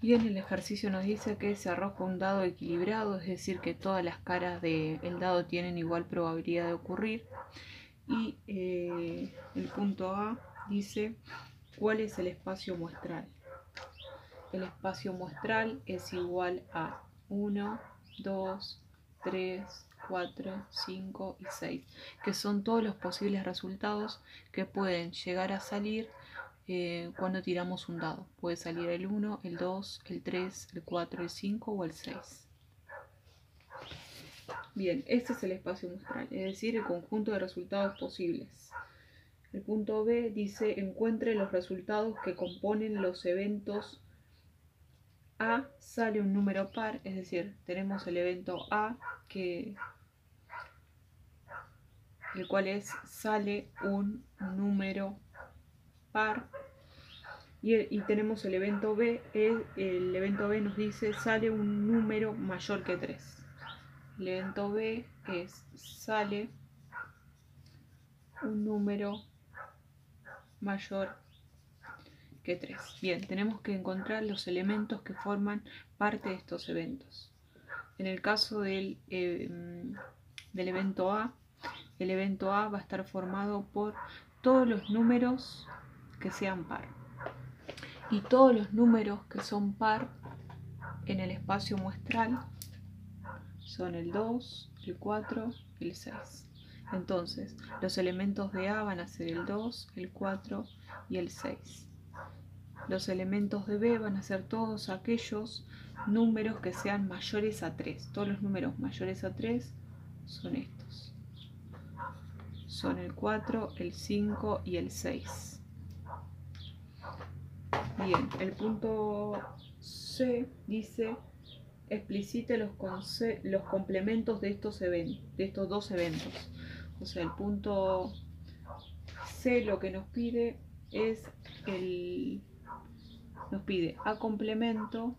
Y en el ejercicio nos dice que se arroja un dado equilibrado, es decir, que todas las caras del dado tienen igual probabilidad de ocurrir. Y el punto A dice, ¿cuál es el espacio muestral? El espacio muestral es igual a 1, 2, 3, 4, 5 y 6, que son todos los posibles resultados que pueden llegar a salir cuando tiramos un dado. Puede salir el 1, el 2, el 3, el 4, el 5 o el 6. Bien, este es el espacio muestral, es decir, el conjunto de resultados posibles. El punto B dice, encuentre los resultados que componen los eventos A, sale un número par, es decir, tenemos el evento A, el cual sale un número par. Y tenemos el evento B, el evento B nos dice sale un número mayor que 3. El evento B sale un número mayor que 3. Bien, tenemos que encontrar los elementos que forman parte de estos eventos. En el caso del evento A, el evento A va a estar formado por todos los números que sean par. Y todos los números que son par en el espacio muestral son el 2, el 4 y el 6. Entonces, los elementos de A van a ser el 2, el 4 y el 6. Los elementos de B van a ser todos aquellos números que sean mayores a 3. Todos los números mayores a 3 son estos. Son el 4, el 5 y el 6. Bien, el punto C dice, explicite los complementos de estos dos eventos. O sea, el punto C lo que nos pide es nos pide A complemento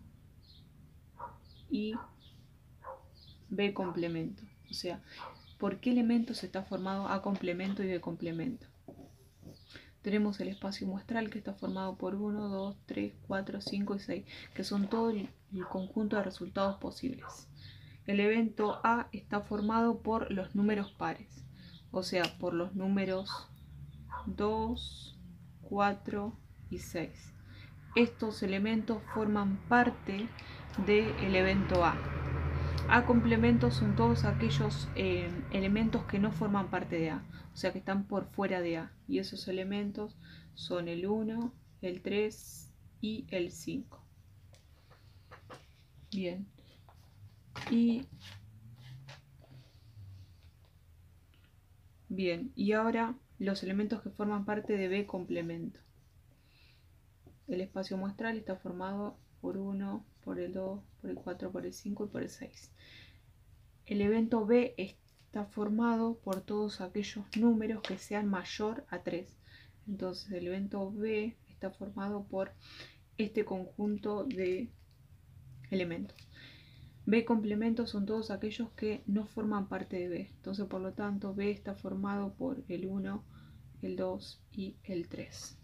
y B complemento. O sea, ¿por qué elementos está formado A complemento y B complemento? Tenemos el espacio muestral que está formado por 1, 2, 3, 4, 5 y 6, que son todo el conjunto de resultados posibles. El evento A está formado por los números pares, o sea, por los números 2, 4 y 6. Estos elementos forman parte del evento A. A complemento son todos aquellos elementos que no forman parte de A, o sea que están por fuera de A. Y esos elementos son el 1, el 3 y el 5. Bien. Y ahora los elementos que forman parte de B complemento. El espacio muestral está formado por 1, por el 2, por el 4, por el 5 y por el 6. El evento B está formado por todos aquellos números que sean mayor a 3. Entonces el evento B está formado por este conjunto de elementos. B complemento son todos aquellos que no forman parte de B. Entonces por lo tanto B está formado por el 1, el 2 y el 3.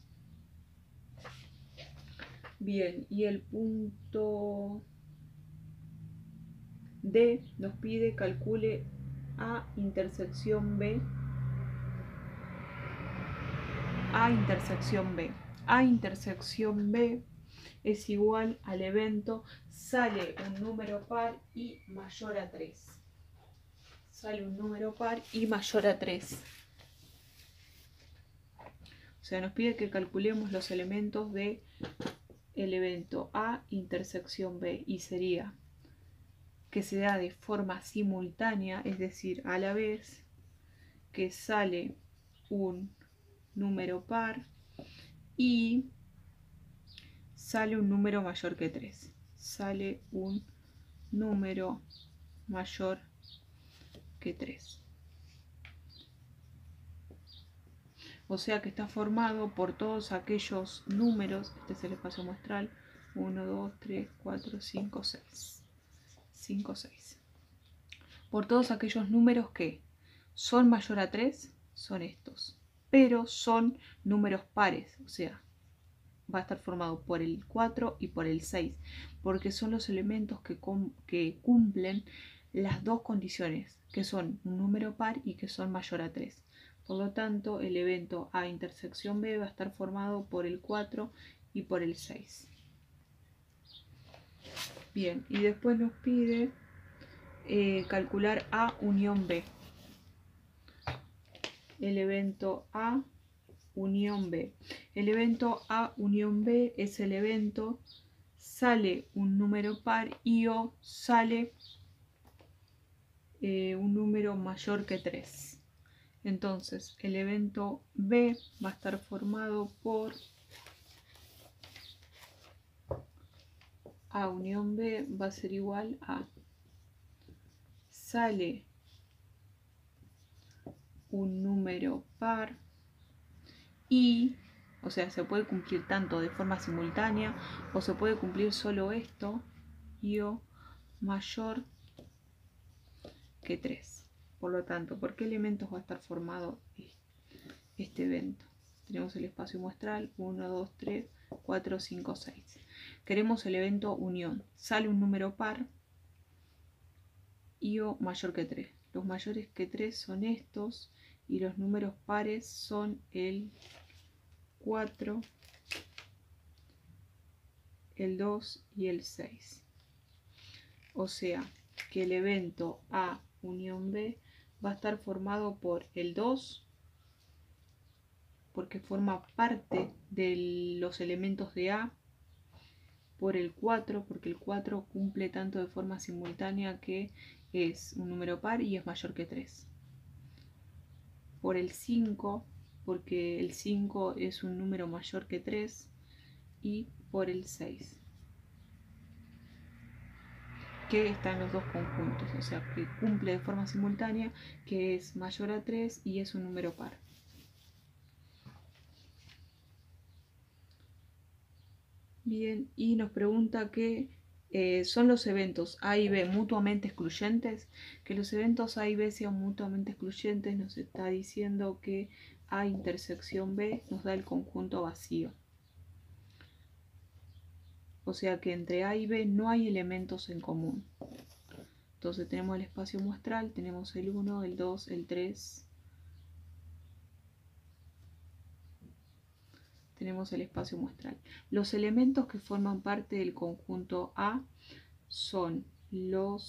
Bien, y el punto D nos pide calcule A intersección B. A intersección B. A intersección B es igual al evento sale un número par y mayor a 3. Sale un número par y mayor a 3. O sea, nos pide que calculemos los elementos de el evento A intersección B y sería que se da de forma simultánea, es decir, a la vez, que sale un número par y sale un número mayor que 3. Sale un número mayor que 3. O sea que está formado por todos aquellos números, este es el espacio muestral, 1, 2, 3, 4, 5, 6. 5, 6. Por todos aquellos números que son mayor a 3, son estos. Pero son números pares, o sea, va a estar formado por el 4 y por el 6, porque son los elementos que cumplen las dos condiciones, que son un número par y que son mayor a 3. Por lo tanto, el evento A intersección B va a estar formado por el 4 y por el 6. Bien, y después nos pide calcular A unión B. El evento A unión B. El evento A unión B es el evento sale un número par y o sale un número mayor que 3. Entonces, el evento B va a estar formado por A unión B va a ser igual a sale un número par y, o sea, se puede cumplir tanto de forma simultánea o se puede cumplir solo esto y o mayor que 3. Por lo tanto, ¿por qué elementos va a estar formado este evento? Tenemos el espacio muestral 1, 2, 3, 4, 5, 6. Queremos el evento unión. Sale un número par y o mayor que 3. Los mayores que 3 son estos y los números pares son el 4, el 2 y el 6. O sea que el evento A unión B va a estar formado por el 2, porque forma parte de los elementos de A, por el 4, porque el 4 cumple tanto de forma simultánea que es un número par y es mayor que 3. Por el 5, porque el 5 es un número mayor que 3. Y por el 6, que está en los dos conjuntos, o sea, que cumple de forma simultánea, que es mayor a 3 y es un número par. Bien, y nos pregunta que son los eventos A y B mutuamente excluyentes. Que los eventos A y B sean mutuamente excluyentes nos está diciendo que A intersección B nos da el conjunto vacío. O sea que entre A y B no hay elementos en común. Entonces tenemos el espacio muestral, tenemos el 1, el 2, el 3. Tenemos el espacio muestral. Los elementos que forman parte del conjunto A son el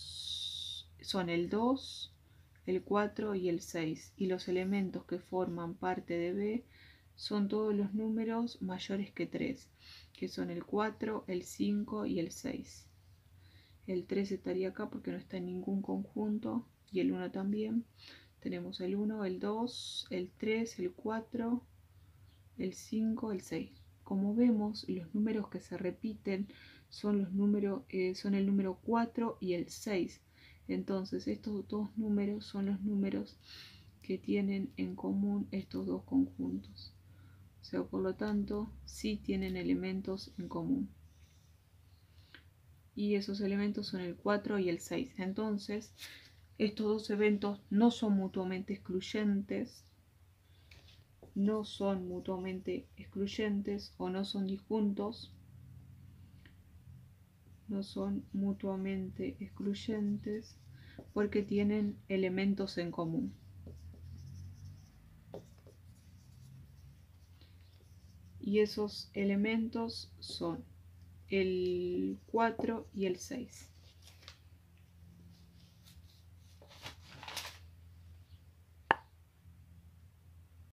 2, el 4 y el 6. Y los elementos que forman parte de B son todos los números mayores que 3, que son el 4, el 5 y el 6. El 3 estaría acá porque no está en ningún conjunto y el 1 también. Tenemos el 1, el 2, el 3, el 4, el 5, el 6. Como vemos, los números que se repiten son el número 4 y el 6. Entonces, estos dos números son los números que tienen en común estos dos conjuntos. O sea, por lo tanto, sí tienen elementos en común. Y esos elementos son el 4 y el 6. Entonces, estos dos eventos no son mutuamente excluyentes, o no son disjuntos, no son mutuamente excluyentes porque tienen elementos en común. Y esos elementos son el 4 y el 6.